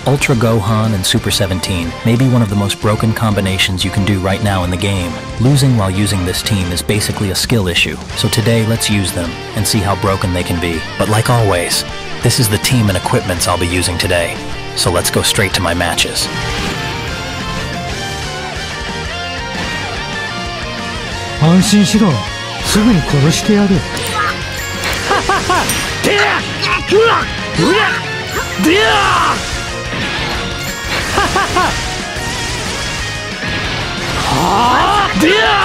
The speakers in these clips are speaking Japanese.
Ultra Gohan and Super 17 may be one of the most broken combinations you can do right now in the game. Losing while using this team is basically a skill issue, so today let's use them and see how broken they can be. But like always, this is the team and equipments I'll be using today, so let's go straight to my matches. 安心しろ、すぐに殺してやる。てや、うわ、うわ、でや。はあ、でや。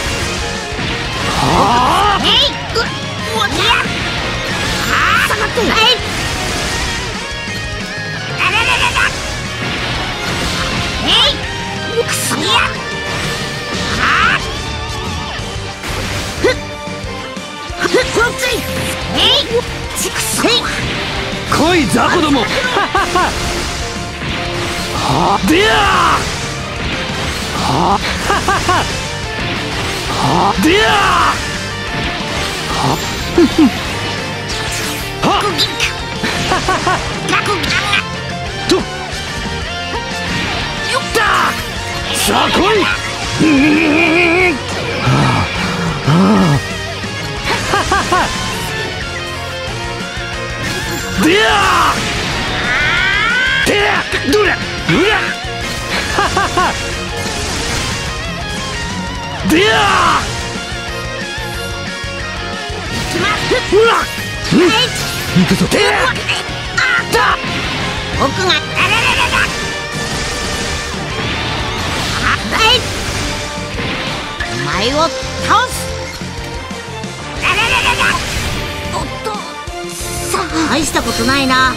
はあ。えい、うわ、でや。はあ、下がって。はい。あらららら。えい、くそや。はあ。 来い雑魚ども。はでやははでやはとよったさあ来い。でやーてやどれうらでやーうわ行くぞてやだ僕があららららはいお前を倒すあららららおっと大したことないな。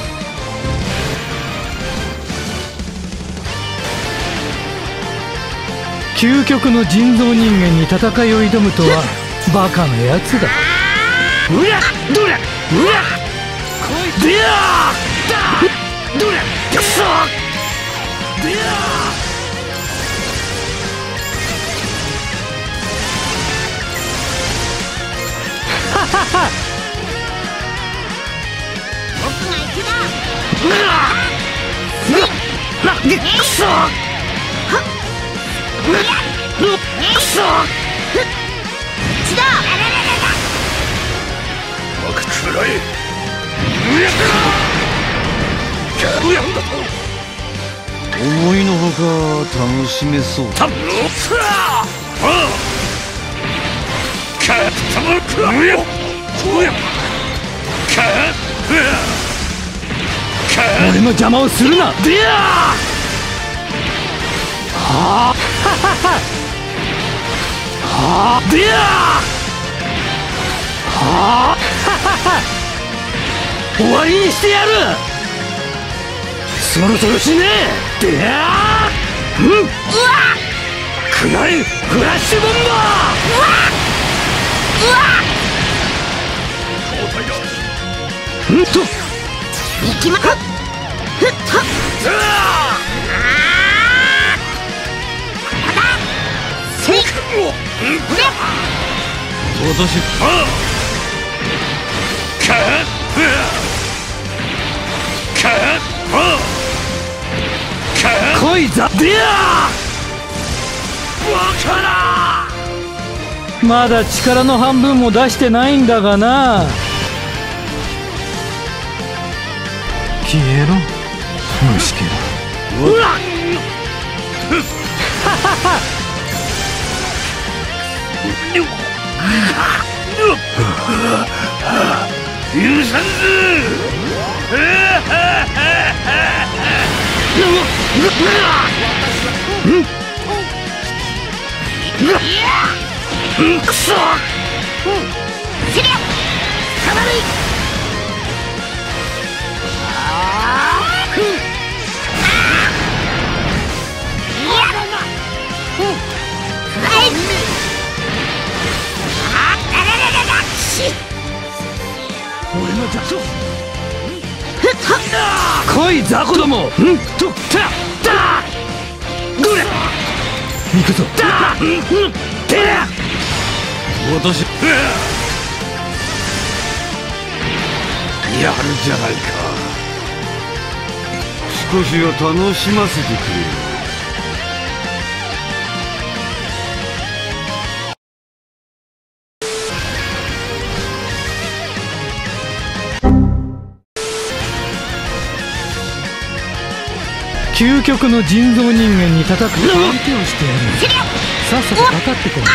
究極の人造人間に戦いを挑むとはバカなやつだ。うらどれうらこいでやーどれよっしゃでやーはははうわっくそくそちだ僕くらえ思いのほか楽しめそうだ。俺の邪魔をするな。でやはあはあでやはあ終わりにしてやる。そろそろ死ねえ。でやうんうわくらえフラッシュボンバーうわうわ交代だ。うんと行きまっふっとせい私来いざでやわからまだ力の半分も出してないんだがな。消えろ虫けら。うわっ許さんぞ。くそせりゃかなり俺の雑草来い雑魚ども。うんとだどれ行くぞだてや私やるじゃないか。 少しは楽しませてくれよ。 究極の人造人間に叩く相手をしてやる。さっさとかかってこい。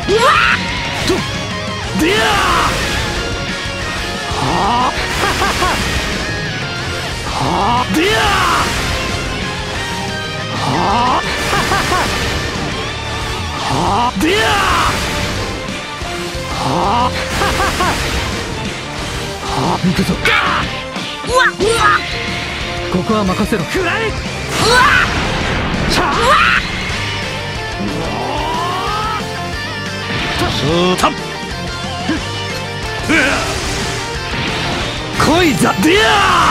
でやはあでやはあでやはあ行くぞ。ここは任せろ。 くらえ来いざでや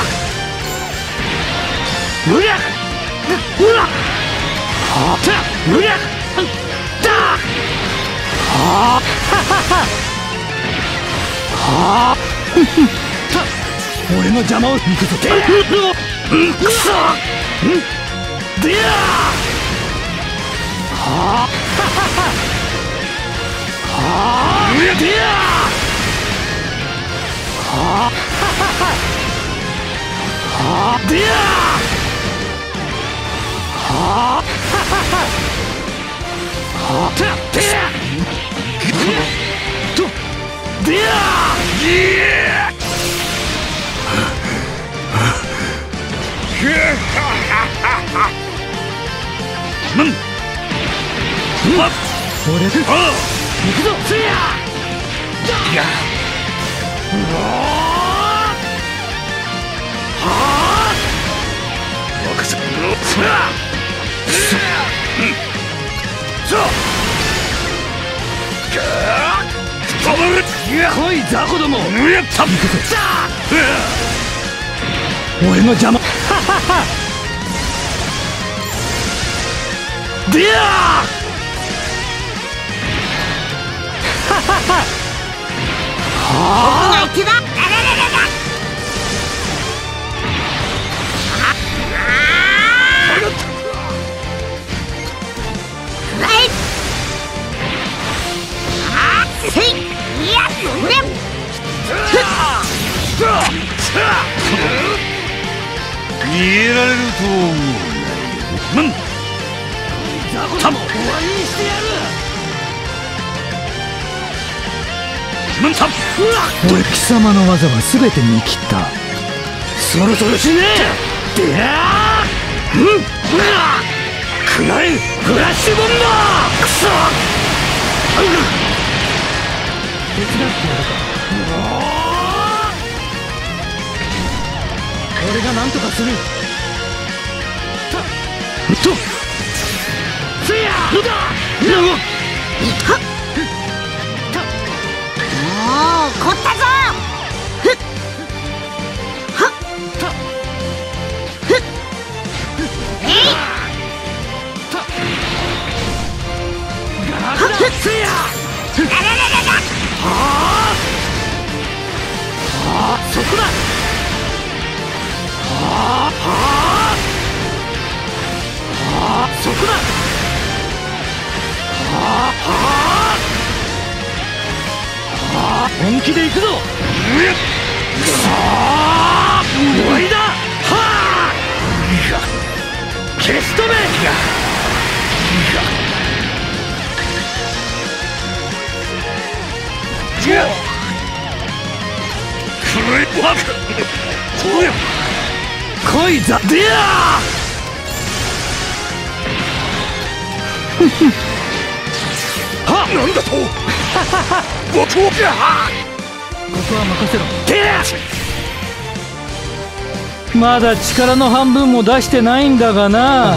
うりゃうらはたうりゃだはは俺の邪魔を行くぞ。 くそでやははでやははでやははてやとでや俺行くぞせやや来い雑魚ども。 俺の邪魔。 でやは手だ。 逃げられると思うなよ。ザコも終わりにしてやる。 俺貴様の技は全て見切った。 そろそろ死ねえ。でやーくらえフラッシュボンバー。くそ手伝ってやるか。俺が何とかする。 とせやもう凝ったぞ。 せやそこだ。そこだ。 本気で行くぞ。 終わりだ。消し止め。来いざでやはなんだと僕をここは任せろ。 でやまだ力の半分も出してないんだがな。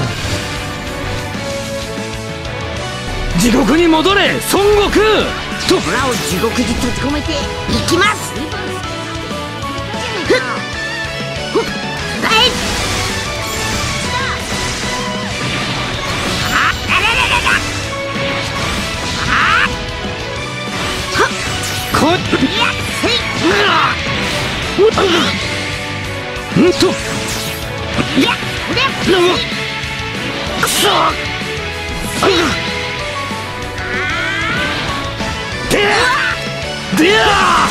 地獄に戻れ孫悟空と。 虎を地獄に閉じ込めていきます。 うんとくそでや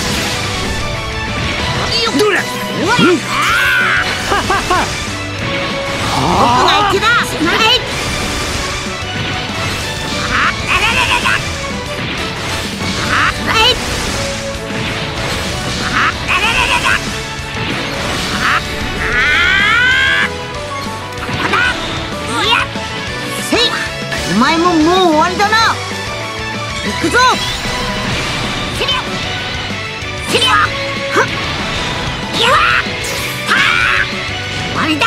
どれ僕が行くだ。お前ももう終わりだな。行くぞ。終わりだ。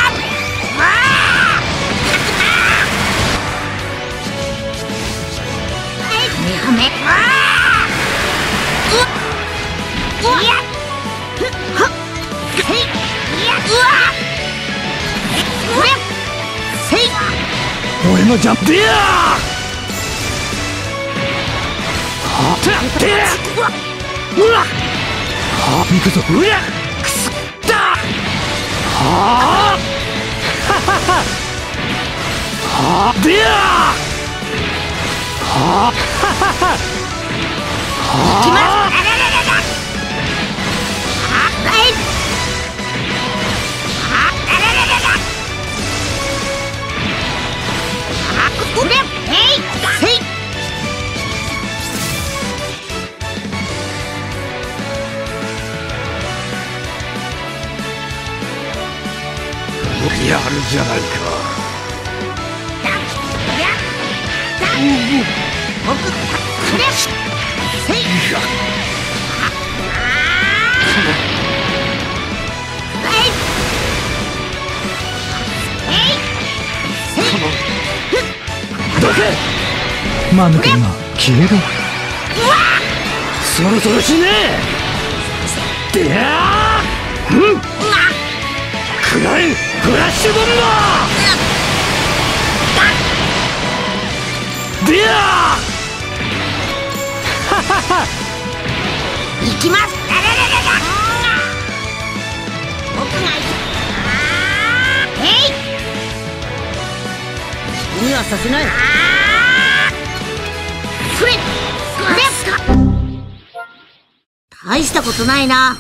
俺のジャンプでやうわ行くぞ。うわくすったでや行きます。やるじゃないか。 マヌケが消えろ。 そろそろ死ねえ。でやー食らえフラッシュボンバーでやー行きます。僕がにはさせない。それ大したことないな。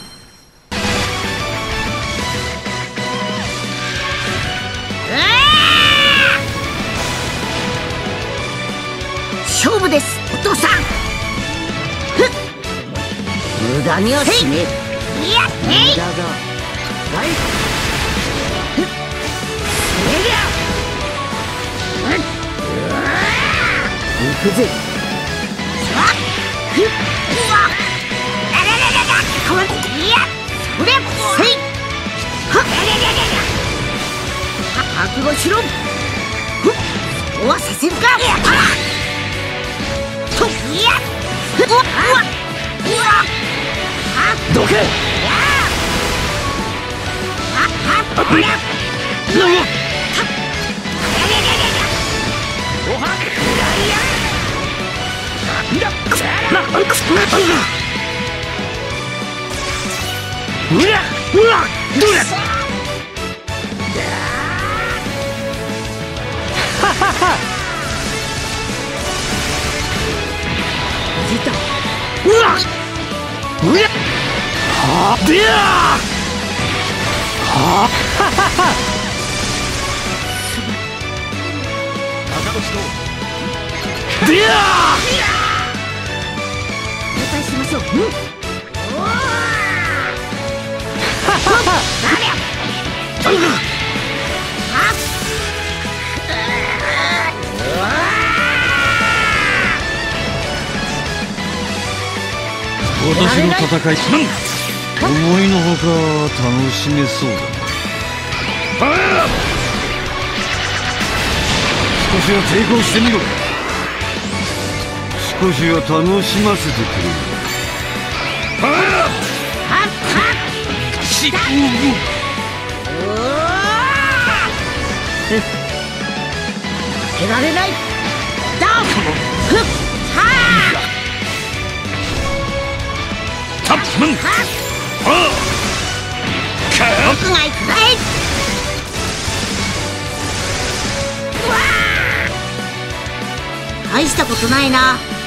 勝負です、お父さん。無駄にはしねえ。いや、無駄だ。はい。行くぜ。覚悟しろ。そうはさせるか。どけ。 私の戦い、思いのほか楽しめそうだ。少しは抵抗してみろ。少しは楽しませてくれ。 負けられない。僕が行く。 大したことないな。